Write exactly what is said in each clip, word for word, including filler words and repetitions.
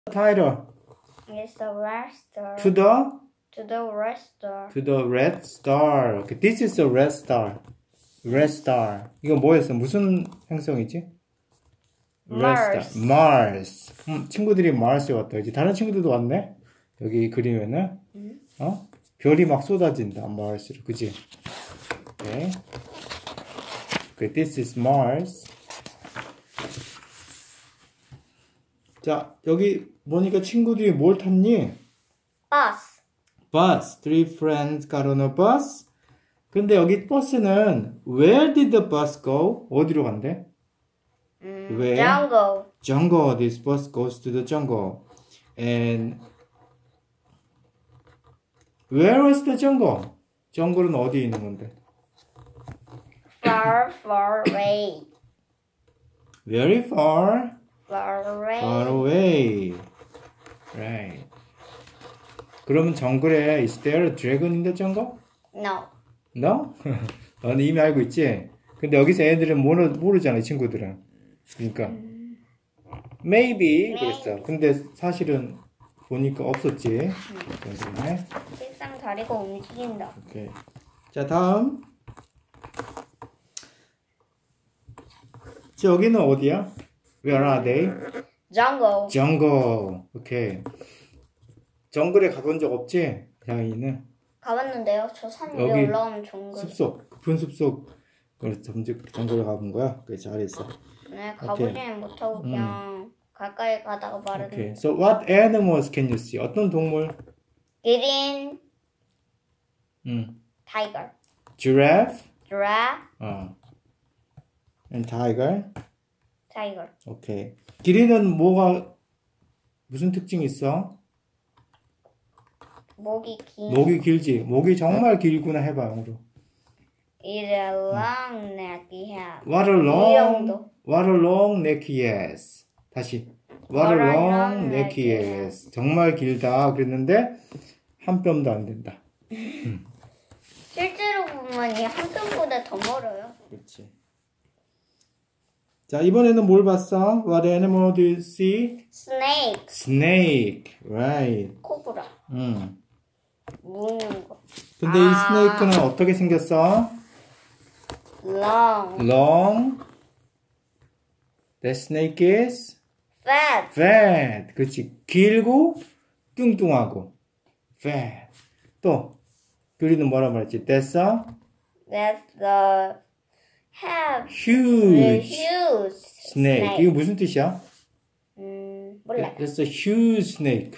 title? It's the red star. To the To the red star. to the red star. Okay, this is a red star. Red star. 이거 뭐였어? 무슨 행성이지? Mars. Red star. Mars. 음, 친구들이 Mars에 왔다. 이제 다른 친구들도 왔네. 여기 그림에는 음? 어? 별이 막 쏟아진다. Mars로. 그지? 오케이. Okay, this is Mars. 자, 여기 보니까 친구들이 뭘 탔니? Bus. Bus. Three friends got on a bus. 근데 여기 버스는 Where did the bus go? 어디로 간대? 음, Where? Jungle. Jungle. This bus goes to the jungle. And where was the jungle? 정글은 어디에 있는 건데? Far, far away. Very far. Far away. Far away. Right. 그러면 정글에 is there a dragon in the jungle? No. No? 너는 이미 알고 있지? 근데 여기서 애들은 모르, 모르잖아, 이 친구들은. 그러니까 maybe 그랬어. 근데 사실은 보니까 없었지. 음. 책상 다리가 움직인다. 오케이. 자, 다음. 자, 여기는 어디야? Where are they? Jungle. Jungle. 오케이. 정글에 가본 적 없지? 장인은? 가봤는데요. 저 산 위에 여기 올라오면 정글. 숲속, 깊은 숲속. 그래서 정글에 가본 거야? 그래, 잘했어. 네, 가보지는 못하고 그냥 음. 가까이 가다가 말은. Okay. So what animals can you see? 어떤 동물? 기린, 음. tiger, Giraffe. giraffe, 어. And tiger. tiger. 오케이. 기린은 뭐가 무슨 특징이 있어? 목이 긴. 목이 길지. 목이 정말 길구나 해봐 영어로. It's a long neck he has. What a 이 long, 정도. what a long neck he has. 다시. What a long neck he has. 정말 길다 그랬는데 한 뼘도 안 된다. 실제로 보면 이 한 뼘보다 더 멀어요. 그렇지. 자, 이번에는 뭘 봤어? What animal do you see? Snake. Snake. Right. 코브라. 음. 무는 거. 근데 아. 이 스네이크는 어떻게 생겼어? Long. Long. That snake is Fat. fat. 그렇지. 길고 뚱뚱하고. fat. 또 교리는 뭐라 말했지? That's a That's the have huge huge snake. 이거 무슨 뜻이야? 음 몰라. That's a huge snake.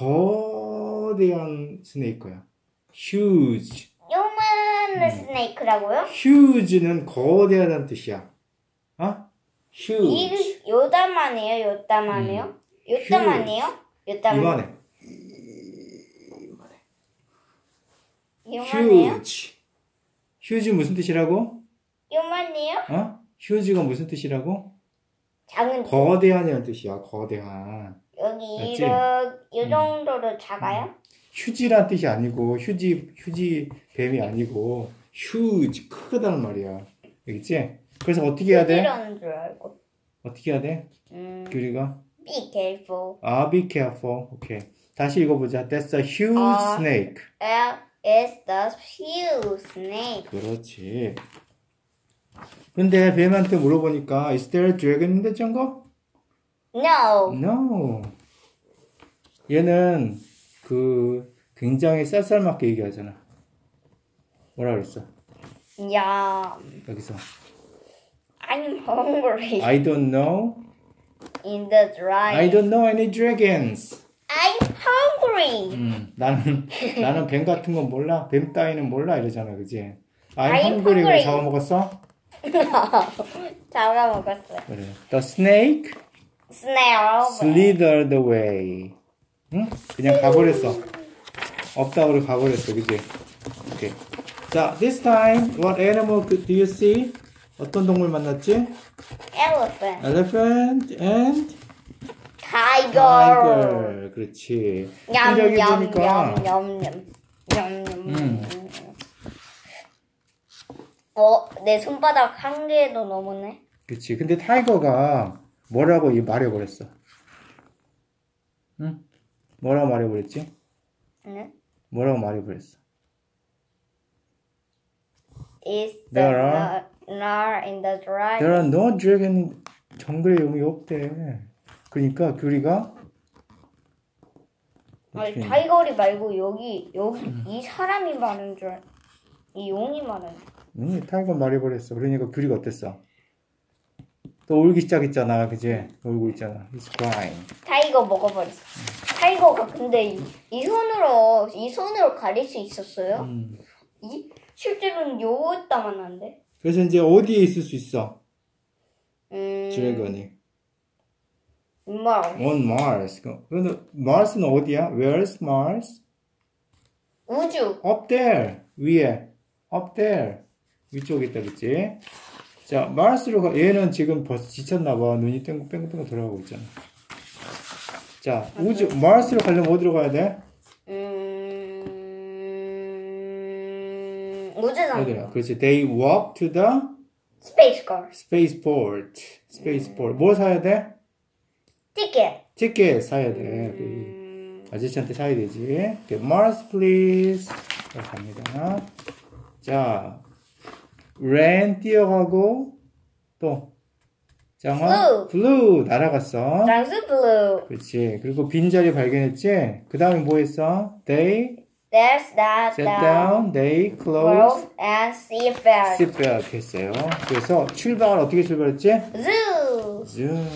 거대한 스네이크야. huge. 요만한 스네이크라고요? huge는 거대하다는 뜻이야. 어? huge. 이 요다만이에요? 요다만이에요? 요다만이에요? 요다만. 이만해. 요만해요? huge. huge 무슨 뜻이라고? 요만해요? 어? huge가 무슨 뜻이라고? 작은. 거대한이라는 뜻이야. 거대한. 여기 맞지? 이런 이 정도로 작아요? 휴지란 뜻이 아니고 휴지 휴지 뱀이 아니고 huge 크다는 말이야. 알겠지? 그래서 어떻게 해야 돼? 이런 줄 알고. 어떻게 해야 돼? 음. 규리가 Be careful. 아, be careful. 오케이. 다시 읽어보자. That's a huge 아. snake. L is the huge snake. 그렇지. 근데 뱀한테 물어보니까 Is there a dragon in the jungle? No. No. 얘는 그 굉장히 쌀쌀맞게 얘기하잖아. 뭐라 그랬어? Yeah. 여기서 I'm hungry. I don't know. In the dry. I don't know any dragons. I'm hungry. 음, 나는 나는 뱀 같은 건 몰라. 뱀 따위는 몰라 이러잖아, 그지? I'm I'm hungry. hungry. 잡아먹었어? 잡아먹었어요. 그래. The snake Snail. slithered away. 응? 그냥 가버렸어. 없다고 가버렸어, 그지? 오케이. 자, this time what animal do you see? 어떤 동물 만났지? Elephant. Elephant and Tiger. tiger. 그렇지. 근데 여기 보니까 냠냠냠냠냠냠. 음. 어, 내 손바닥 한 개도 넘었네. 그치. 근데 타이거가 뭐라고 이 말해버렸어. 응? 뭐라고 말해버렸지? 네? 뭐라고 말해버렸어? Is the There are- nor in the dragon? There are no dragon. 정글에 용이 없대. 그러니까 귤이가 아니 어떻게- 타이거리 말고 여기 여기 이 사람이 많은 줄, 알- 이 용이 많은 줄. 응, 타이거 말해버렸어. 그러니까 귤이가 어땠어? 또 울기 시작했잖아, 그지? 울고 있잖아. It's crying. 타이거 먹어버렸어. 타이거가 근데 이, 이 손으로 이 손으로 가릴 수 있었어요? 음. 이 실제로는 요거다만 한데. 그래서 이제 어디에 있을 수 있어? 음. 드래곤이. 뭐? On Mars. 그런데 Mars는 어디야? Where's Mars? 우주. Up there. 위에. Up there. 위쪽에 있다, 그치? 자, Mars로 가. 얘는 지금 벌써 지쳤나봐. 눈이 뺑글뺑글 돌아가고 있잖아. 자, 우주, Mars로 가려면 어디로 가야 돼? 음. 우주선. 어디야? 그렇지. They walk to the 스페이스 걸. spaceport. spaceport. 뭘 사야 돼? 티켓. 티켓 사야 돼. 음. 아저씨한테 사야 되지. Okay, Mars, please. 자, 갑니다. 자, rain 뛰어가고, 또, 장화, flew, 날아갔어. 장수 블루. 그렇지. 그리고 빈자리 발견했지? 그 다음에 뭐 했어? They There's that sat down, they closed, Close and seatbelt. seatbelt 했어요. 그래서 출발을 어떻게 출발했지? Zoo. zoom.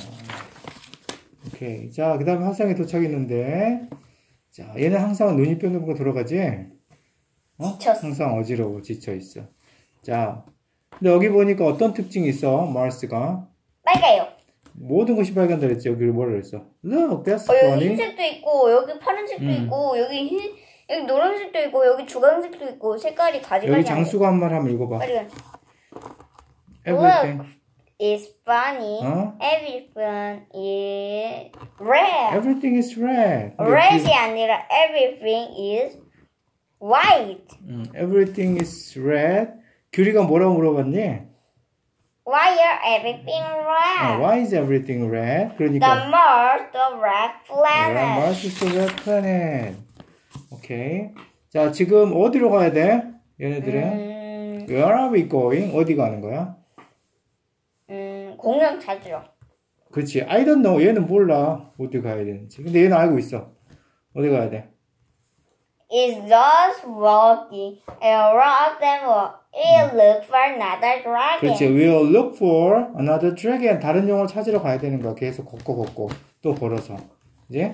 오케이. 자, 그 다음에 화성에 도착했는데, 자, 얘는 항상 눈이 뺑뺑뺑 돌아가지? 어? 지쳤어. 항상 어지러워, 지쳐있어. 자, 근데 여기 보니까 어떤 특징이 있어, 마르스가? 빨개요. 모든 것이 빨간다 그랬지? 여기 뭐라 그랬어? Look, that's 어, 여기 funny. 흰색도 있고 여기 파란색도 음. 있고 여기 흰 여기 노란색도 있고 여기 주황색도 있고 색깔이 가지가지. 여기 장수가 한 말 한번 읽어봐. 빨리. Everything. Look, it's funny. 어? Everything is red. Everything is red. 근데 Red이 아니라 everything is white. 그- 음, everything is red. 규리가 뭐라고 물어봤니? Why are everything 어, red? why is everything red? The 그러니까 Mars, the red planet. Mars is the red planet. 오케이. 자, 지금 어디로 가야 돼? 얘네들은 음, Where are we going? 어디 가는 거야? 음, 공룡 찾으러. 그렇지. I don't know. 얘는 몰라. 어디 가야 되는지. 근데 얘는 알고 있어. 어디 가야 돼? It's just walking around them. It looks for another dragon. 그렇지. We'll look for another dragon. 다른 용을 찾으러 가야 되는 거야. 계속 걷고 걷고 또 걸어서. 이제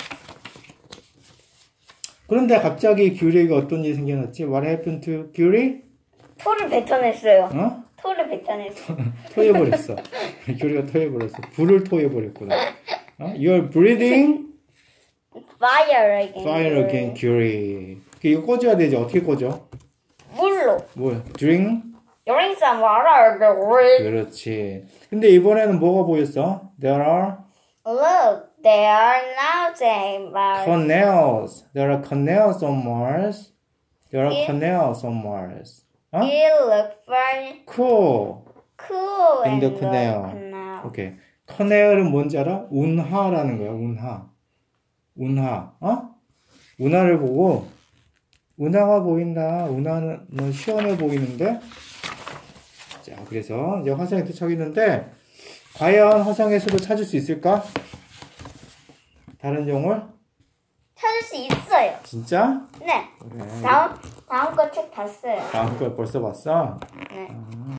그런데 갑자기 귤이가 어떤 일이 생겨났지? What happened to 귤이? 토를 뱉어냈어요. 어? 토를 뱉어냈어. 토해버렸어. 귤이가 토해버렸어. 불을 토해버렸구나. 어? You're breathing Fire again. fire again, 귤이. 이거 꺼줘야 되지. 어떻게 꺼져? 물로. 뭐야? Drink? Drink some water. Drink. 그렇지. 근데 이번에는 뭐가 보였어? There are Look, they are now saying about canals. There are canals on Mars. There are 예. canals on Mars. 어? it looks very Cool. cool In in the the canal. canal. 오케이. 커넬은 뭔지 알아? 운하라는 거야. 운하. 운하. 어? 운하를 보고 운하가 보인다. 운하는 너 시원해 보이는데. 자, 그래서 이제 화성에 도착했는데 과연 화성에서도 찾을 수 있을까? 다른 용을? 찾을 수 있어요. 진짜? 네. 그래. 다음 다음 거 책 봤어요. 다음 걸 벌써 봤어? 네.